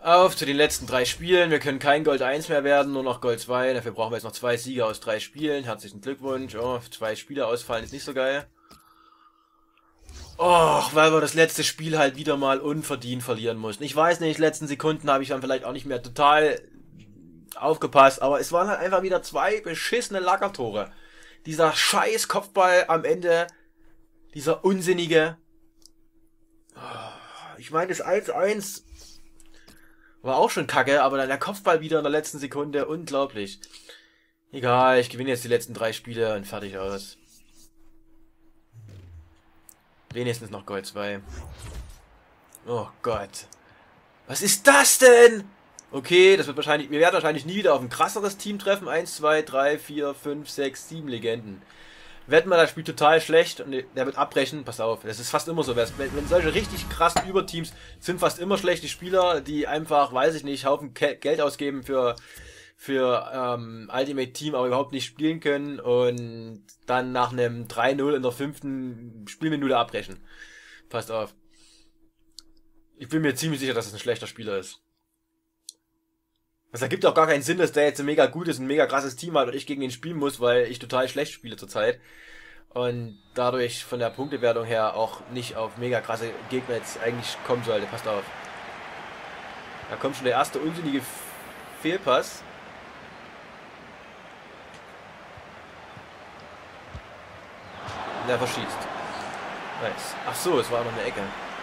Auf zu den letzten 3 Spielen. Wir können kein Gold 1 mehr werden, nur noch Gold 2. Dafür brauchen wir jetzt noch 2 Siege aus 3 Spielen. Herzlichen Glückwunsch. Oh, 2 Spieler ausfallen ist nicht so geil. Och, weil wir das letzte Spiel halt wieder mal unverdient verlieren mussten. Ich weiß nicht, letzten Sekunden habe ich dann vielleicht auch nicht mehr total aufgepasst, aber es waren halt einfach wieder 2 beschissene Lackertore. Dieser scheiß Kopfball am Ende, dieser unsinnige. Ich meine, das 1-1 war auch schon kacke, aber dann der Kopfball wieder in der letzten Sekunde, unglaublich. Egal, ich gewinne jetzt die letzten 3 Spiele und fertig aus. Wenigstens noch Gold 2. Oh Gott. Was ist das denn? Okay, das wird wahrscheinlich, wir werden wahrscheinlich nie wieder auf ein krasseres Team treffen. 1, 2, 3, 4, 5, 6, 7 Legenden. Wetten wir, das spielt total schlecht und der wird abbrechen. Pass auf, das ist fast immer so. Wenn solche richtig krassen Überteams sind fast immer schlechte Spieler, die einfach, weiß ich nicht, Haufen Geld ausgeben für Ultimate Team, aber überhaupt nicht spielen können und dann nach einem 3-0 in der 5. Spielminute abbrechen. Passt auf. Ich bin mir ziemlich sicher, dass es ein schlechter Spieler ist. Das ergibt auch gar keinen Sinn, dass der jetzt ein mega gutes, ein mega krasses Team hat und ich gegen ihn spielen muss, weil ich total schlecht spiele zurzeit. Und dadurch von der Punktewertung her auch nicht auf mega krasse Gegner jetzt eigentlich kommen sollte. Passt auf. Da kommt schon der erste unsinnige Fehlpass. Und der verschießt. Nice. Ach so, es war noch eine Ecke.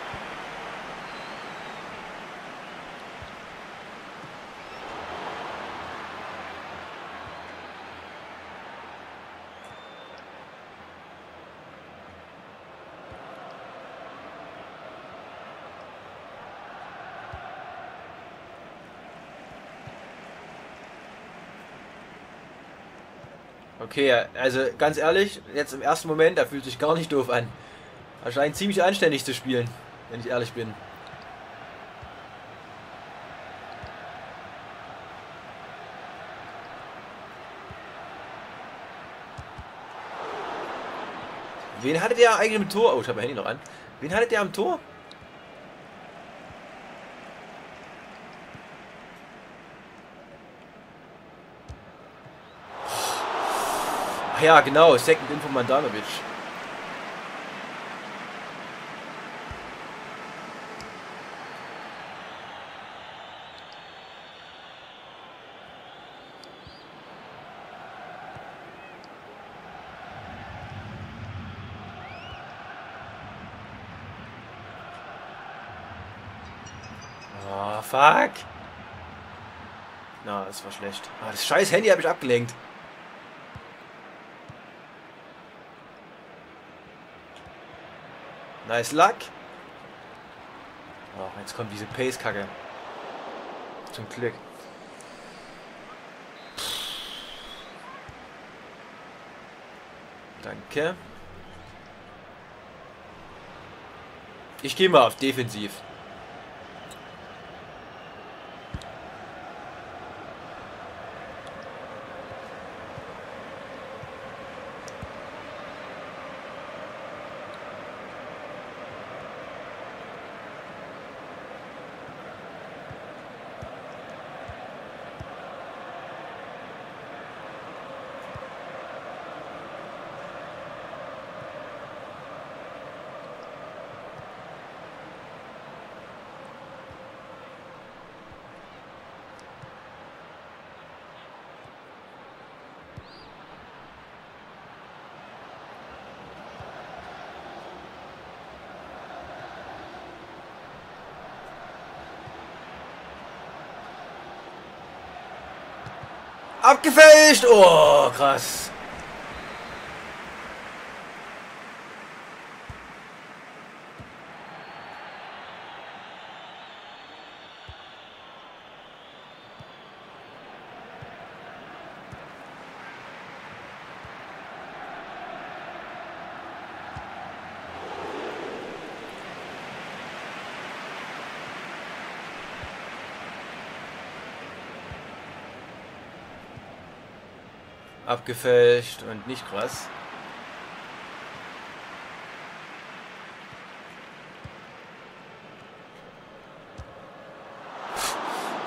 Okay, also ganz ehrlich, jetzt im ersten Moment, da fühlt sich gar nicht doof an. Er scheint ziemlich anständig zu spielen, wenn ich ehrlich bin. Wen hattet ihr eigentlich im Tor? Oh, ich habe mein Handy noch an. Wen hattet ihr am Tor? Ach ja, genau, Second Info Mandanovic. Oh, fuck. Na, das war schlecht. Ah, das scheiß Handy habe ich abgelenkt. Nice luck. Oh, jetzt kommt diese Pace-Kacke. Zum Glück. Danke. Ich gehe mal auf Defensiv. Abgefälscht! Oh, krass. Abgefälscht und nicht krass.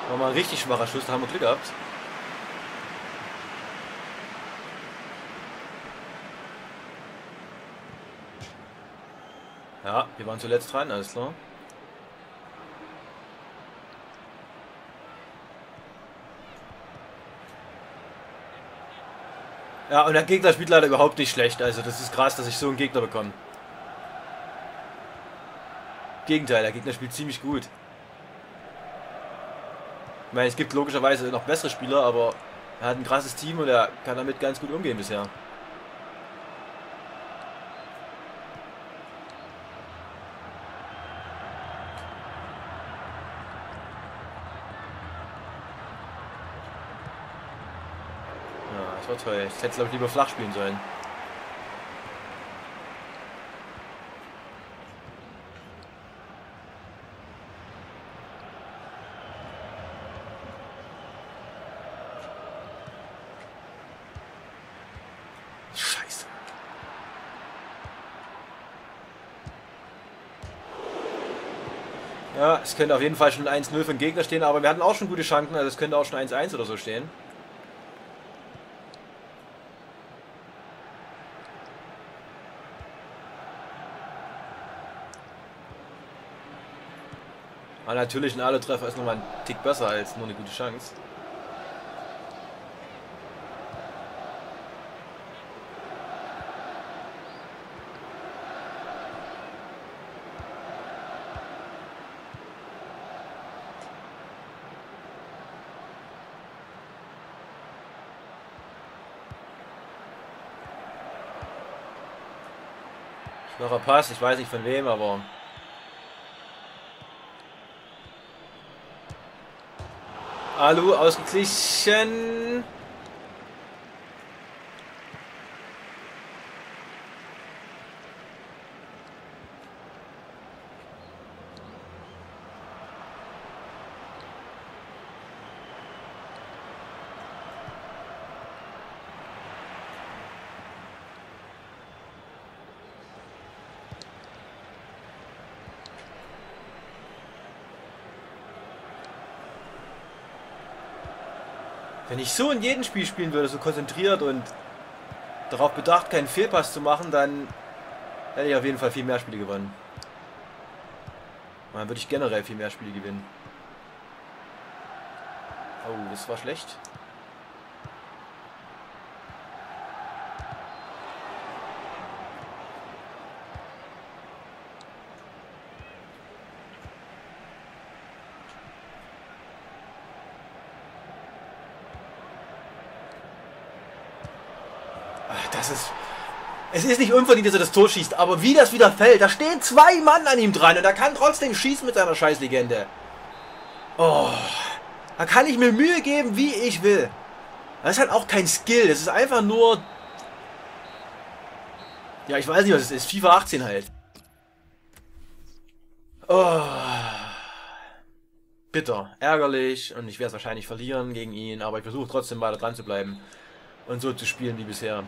War mal ein richtig schwacher Schuss, da haben wir Glück gehabt. Ja, wir waren zuletzt dran, alles klar. Ja, und der Gegner spielt leider überhaupt nicht schlecht. Also das ist krass, dass ich so einen Gegner bekomme. Gegenteil, der Gegner spielt ziemlich gut. Ich meine, es gibt logischerweise noch bessere Spieler, aber er hat ein krasses Team und er kann damit ganz gut umgehen bisher. Ja, das war toll. Ich hätte, glaube ich, lieber flach spielen sollen. Scheiße. Ja, es könnte auf jeden Fall schon 1-0 für den Gegner stehen, aber wir hatten auch schon gute Chancen, also es könnte auch schon 1-1 oder so stehen. Aber natürlich ein Alu-Treffer ist nochmal ein Tick besser als nur eine gute Chance. Schwacher Pass, ich weiß nicht von wem, aber... Alu ausgeglichen. Wenn ich so in jedem Spiel spielen würde, so konzentriert und darauf bedacht, keinen Fehlpass zu machen, dann hätte ich auf jeden Fall viel mehr Spiele gewonnen. Und dann würde ich generell viel mehr Spiele gewinnen. Oh, das war schlecht. Das ist... Es ist nicht unverdient, dass er das Tor schießt, aber wie das wieder fällt, da stehen 2 Mann an ihm dran und er kann trotzdem schießen mit seiner Scheißlegende. Oh, da kann ich mir Mühe geben, wie ich will. Das ist halt auch kein Skill, das ist einfach nur... Ja, ich weiß nicht, was es ist. FIFA 18 halt. Oh, bitter, ärgerlich und ich werde es wahrscheinlich verlieren gegen ihn, aber ich versuche trotzdem weiter dran zu bleiben und so zu spielen wie bisher.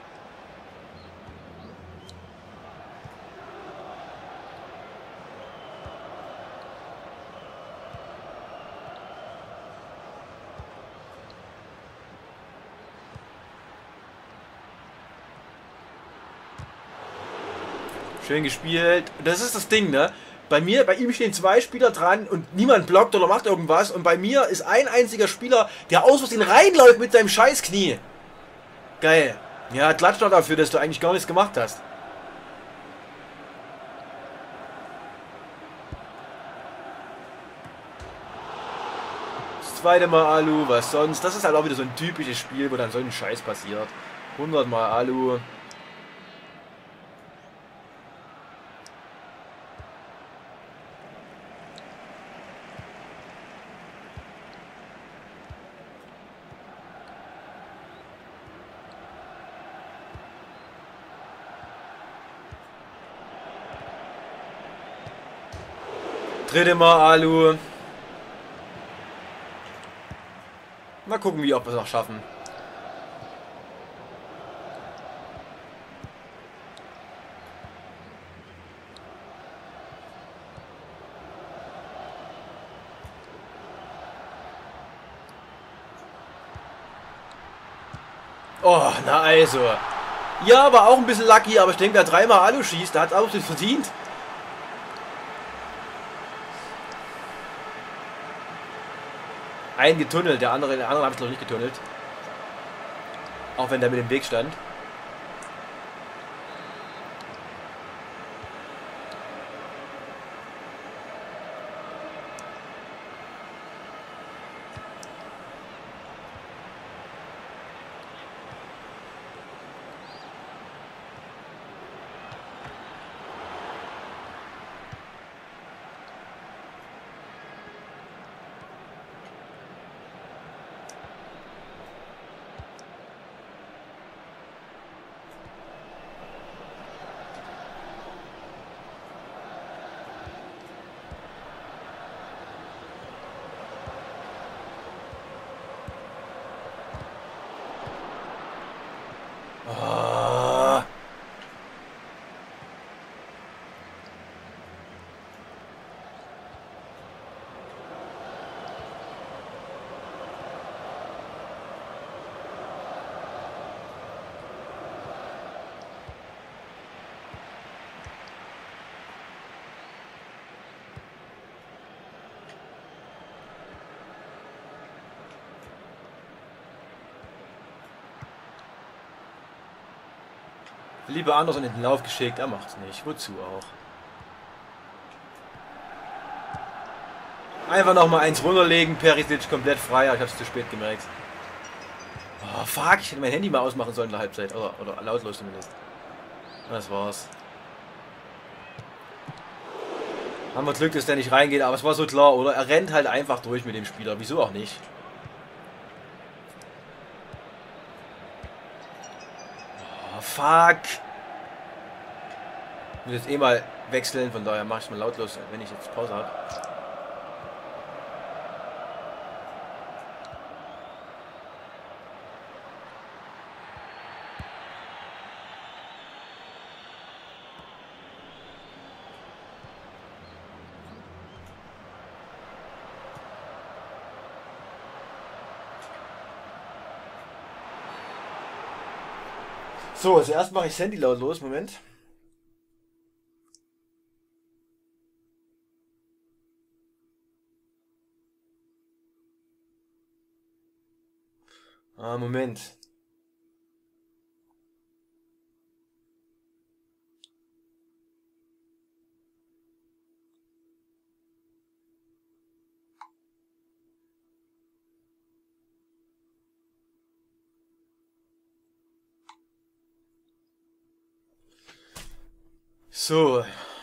Schön gespielt. Das ist das Ding, ne? Bei ihm stehen 2 Spieler dran und niemand blockt oder macht irgendwas. Und bei mir ist ein einziger Spieler, der aus Versehen reinläuft mit seinem scheiß Knie. Geil. Ja, klatscht doch dafür, dass du eigentlich gar nichts gemacht hast. Das zweite Mal Alu, was sonst? Das ist halt auch wieder so ein typisches Spiel, wo dann so ein Scheiß passiert. 100 Mal Alu. Dritte Mal Alu. Mal gucken, wie ob wir es noch schaffen. Oh, na also. Ja, aber auch ein bisschen lucky, aber ich denke, wer dreimal Alu schießt, der hat es auch nicht verdient. Ein getunnelt, der andere habe ich noch nicht getunnelt. Auch wenn der mit dem Weg stand. Oh. Lieber Anderson in den Lauf geschickt, er macht's nicht. Wozu auch? Einfach nochmal eins runterlegen, Perisic komplett frei, ich hab's zu spät gemerkt. Oh fuck, ich hätte mein Handy mal ausmachen sollen in der Halbzeit. Oder lautlos zumindest. Das war's. Haben wir Glück, dass der nicht reingeht, aber es war so klar, oder? Er rennt halt einfach durch mit dem Spieler, wieso auch nicht? Oh fuck. Ich muss jetzt eh mal wechseln, von daher mache ich es mal lautlos, wenn ich jetzt Pause habe. So, zuerst mache ich das Handy lautlos, Moment. Moment. So.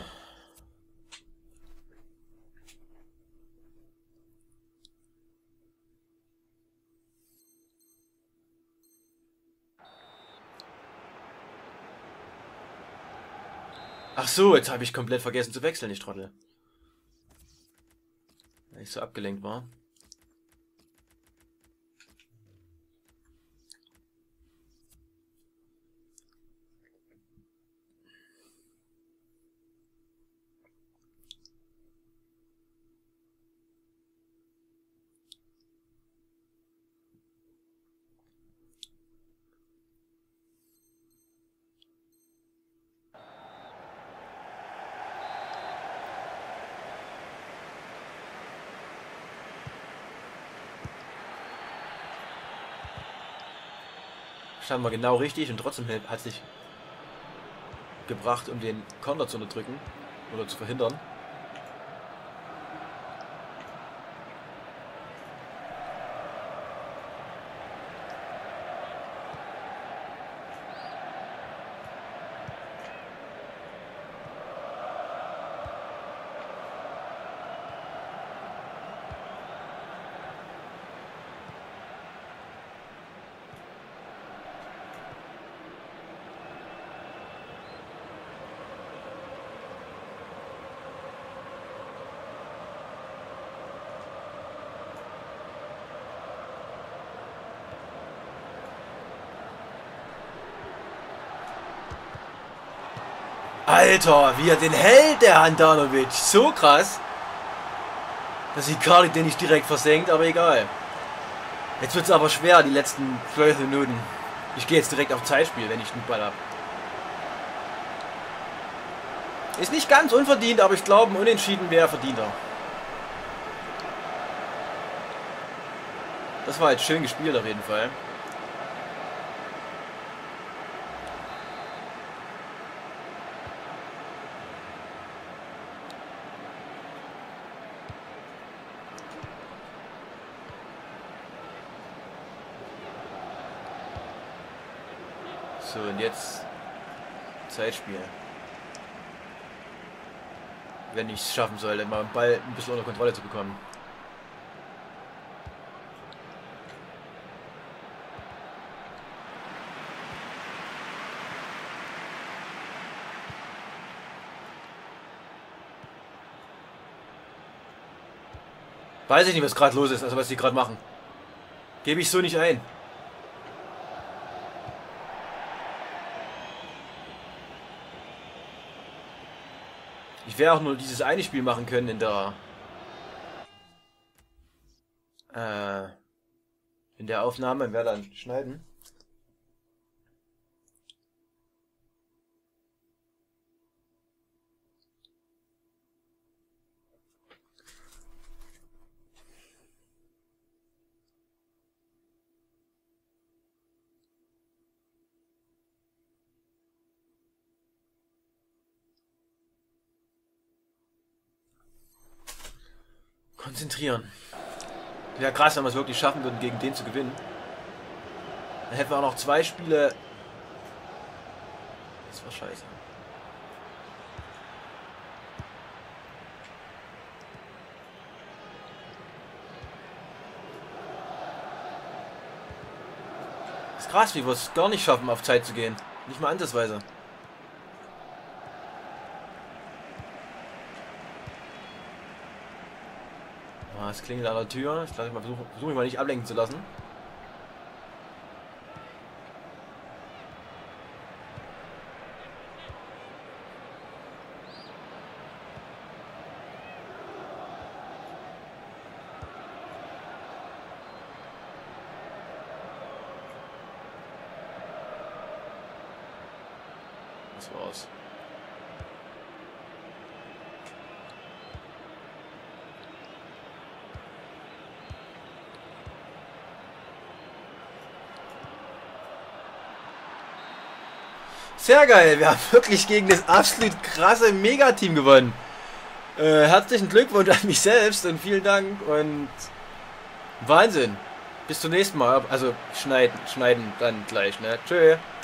Ach so, jetzt habe ich komplett vergessen zu wechseln, ich Trottel. Weil ich so abgelenkt war. Standen wir genau richtig und trotzdem hat es nicht gebracht, um den Konter zu unterdrücken oder zu verhindern. Alter, wie er den hält, der Handanovic. So krass. Dass Icardi den nicht direkt versenkt, aber egal. Jetzt wird es aber schwer, die letzten 12 Minuten. Ich gehe jetzt direkt auf Zeitspiel, wenn ich den Ball habe. Ist nicht ganz unverdient, aber ich glaube, ein Unentschieden wäre verdienter. Das war jetzt schön gespielt auf jeden Fall. So, und jetzt Zeitspiel. Wenn ich es schaffen sollte, mal den Ball ein bisschen unter Kontrolle zu bekommen. Weiß ich nicht, was gerade los ist, also was die gerade machen. Gebe ich so nicht ein. Ich werde auch nur dieses eine Spiel machen können in der Aufnahme und werde dann schneiden. Konzentrieren. Wäre krass, wenn wir es wirklich schaffen würden, gegen den zu gewinnen. Dann hätten wir auch noch 2 Spiele. Das war scheiße. Das ist krass, wie wir es gar nicht schaffen, auf Zeit zu gehen. Nicht mal ansatzweise. Es klingelt an der Tür. Ich versuche mich mal nicht ablenken zu lassen. Das war's. Sehr geil, wir haben wirklich gegen das absolut krasse Megateam gewonnen. Herzlichen Glückwunsch an mich selbst und vielen Dank und Wahnsinn. Bis zum nächsten Mal. Also schneiden dann gleich, ne? Tschö.